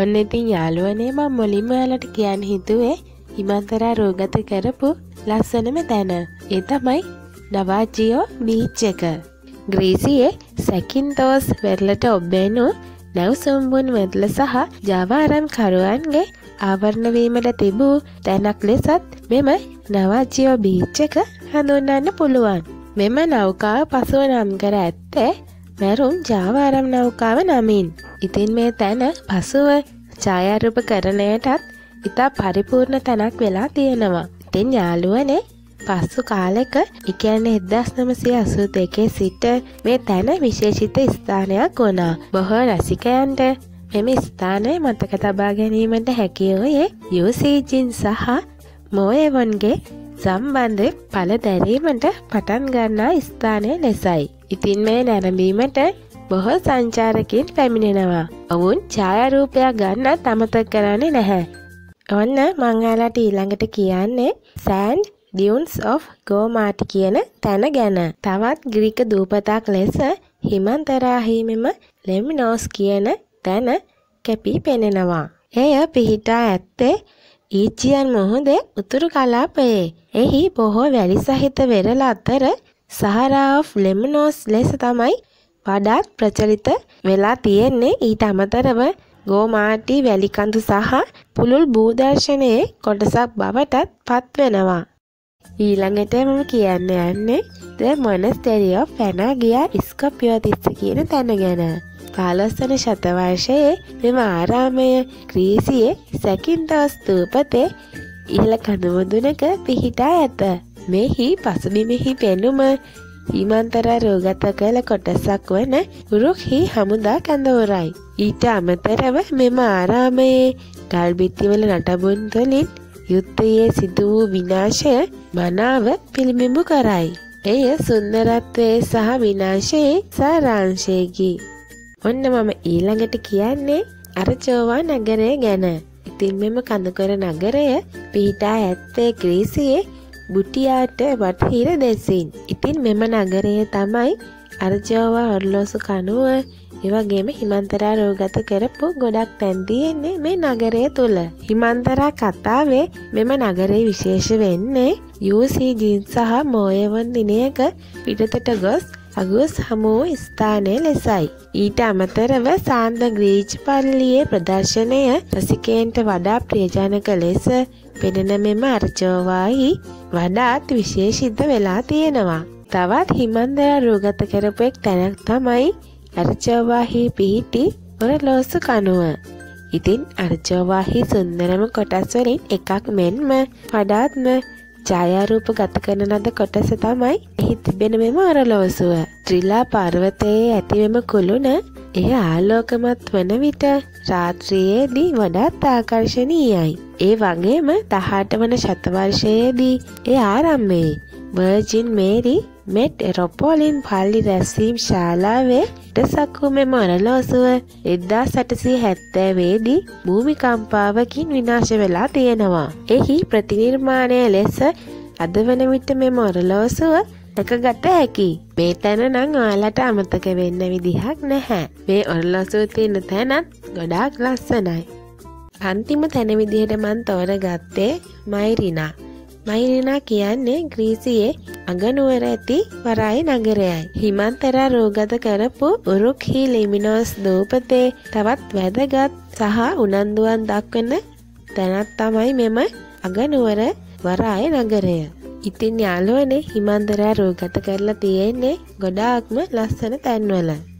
ඔන්න ඉතින් යාළුවනේ මම මුලින්ම ඔයාලට කියන්න හිතුවේ හිමන්තරා රෝගත කරපු ලස්සනම තැන. ඒ තමයි නවාජියෝ බීච් එක. ග්‍රීසියේ සැකින්තෝස් වෙරළට ඔබ්බෙනු නැව්සොම්බුන් වෙරළ සහ ජාවාරම් කරුවන්ගේ ආවරණ වීමට තිබූ තැනක් ලෙසත් මෙම නවාජියෝ බීච් එක හඳුන්වන්න පුළුවන්. මෙම නෞකාව පසුව නම් කර ඇත්තේ මැරුම් ජාවාරම් නෞකාව නමින්. ඉතින් මේ තැන පසුව ඡායාරූපකරණයටත් ඉතා පරිපූර්ණ තැනක් වෙලා තියෙනවා. ඉතින් යාළුවනේ පසු කාලෙක කියන්නේ 1982 සිට මේ තැන විශේෂිත ස්ථානයක් වුණා. බොහෝ රසිකයන්ට මෙම ස්ථානය මතක තබා ගැනීමට හැකි වූයේ යූසීජින් සහ මොයෙවන්ගේ සම්බන්ධය පළදැරීමට පටන් ගන්නා ස්ථානය ලෙසයි. ඉතින් මේ නැරඹීමට බොහෝ සංචාරකින් පැමිණෙනවා. ඔවුන් ඡායාරූපයක් ගන්නත් අමතක කරන්නේ නැහැ. ඔන්න මං ඔයාලට ඊළඟට කියන්නේ සෑන්ඩ් ඩියුන්ස් ඔෆ් ගෝමාටි කියන තැන ගැන. තවත් ග්‍රීක දූපතක් ලෙස හිමන්තරාහිමෙම ලෙමිනෝස් කියන තැන කැපී පෙනෙනවා. එය පිහිටා ඇත්තේ ඊජියන් මුහුදේ උතුරු කලාපයේ. එහි බොහෝ වැලි සහිත වෙරළ අතර සහරා ඔෆ් ලෙමිනෝස් ලෙස තමයි වඩාත් ප්‍රචලිත වෙලා තියෙන්නේ. ඊට අමතරව ගෝමාටි වැලිකඳු සහ පුළුල් භූදර්ශනයේ කොටසක් බවටත් පත් වෙනවා. ඊළඟට මම කියන්න යන්නේ The Monastery of Panagia Skopiotis කියන තැන ගැන. 15 වන ශතවර්ෂයේ මෙම ආරාමය ග්‍රීසියේ සැකින්තෝස් ස්තූපතේ ඉහළ කඳුමුදුනක පිහිටා ඇත. මෙහි පසුබිමෙහි පෙනුම හිමන්තරා රෝගත කළ කොටසක් වන උරුක්හි හමුදා කඳවුරයි. ඊට අමතරව මෙම ආරාමයේ ගල්බිත්තිවල නටබුන් තුළින් යුද්ධයේ සිදු වූ විනාශය මනාව පිළිබිඹු කරයි. එය සුන්දරත්වයේ සහ විනාශයේ සාරාංශයකි. ඔන්න මම ඊළඟට කියන්නේ අරචෝවා නගරය ගැන. ඉතින් මෙම කඳුකර නගරය පිහිටා ඇත්තේ ග්‍රීසියේ බුටියාට වටහිර දෙසින්. ඉතින් මෙම නගරය තමයි අරචෝවා ඔරලෝසු කනුව එවැගේම හිමන්තරා රෝගත කරපු ගොඩක් තැන් තියෙන්නේ මේ නගරය තුල. හිමන්තරා කතාවේ මෙම නගරේ විශේෂ වෙන්නේ යූසීජින් සහ මොයෙවන් දිනයක පිටතට ගොස් අගොස් හමු වූ ස්ථානය ලෙසයි. ඊට අමතරව සාන්ත ග්‍රීච් පල්ලියේ ප්‍රදර්ශනය රසිකයන්ට වඩා ප්‍රියජනක ලෙස පෙනෙන මෙම අරචෝවාහි වඩාත් විශේෂිත වෙලා තියෙනවා. තවත් හිමන්තරා රෝගත කරපු එක් තැනක් තමයි අරචෝවාහි පිහිටි ඔරලෝසු කනුව. ඉතින් අරචෝවාහි සුන්දරම කොටස් වලින් එකක් මෙන්ම වඩාත්ම ඡායාරූප ගත කරන ලද කොටස තමයි එහි තිබෙන මෙම ඔරලෝසුව. ත්‍රිලා පර්වතයේ ඇති මෙම කුළුණ එය ආලෝකමත් වන විට රාත්‍රියේදී වඩාත් ආකර්ශනීයයි. ඒ වගේම 18 වන ශතවර්ෂයේදී ඒ ආරම්භයේ වර්ජින් මේරි මෙට්‍රොපොලින් පල්ලි රැස්වීම් ශාලාවේ ඉටසක්වූ මෙම ඔරලෝසුව 1870 දී භූමිකම්පාවකින් විනාශ වෙලා තියෙනවා. එහි ප්‍රතිනිර්මාණය ලෙස අද වන විට මෙම ඔරලෝසුව දැකගත හැකි. මේ තැන නම් ඔයාලට අමතක වෙන්න විදිහක් නැහැ. මේ ඔරලෝසුව තියෙන තැනත් ගොඩාක් ලස්සනයි. අන්තිම තැන විදිහට මම තෝරගත්තේ මයිරිනා. මයිරිනා කියන්නේ ග්‍රීසියේ අගනුවර ඇති වරායි නගරයයි. හිමන්තරා රෝගත කරපු උරුක්හි ලෙමිනෝස් දූපතේ තවත් වැදගත් සහ උනන්දුවන් දක්වන තැනක් තමයි මෙම අගනුවර වරායි නගරය. ඉතින් යාළුවනේ හිමන්තරා රෝගත කරලා තියෙන්නේ ගොඩාක්ම ලස්සන තැන්වල.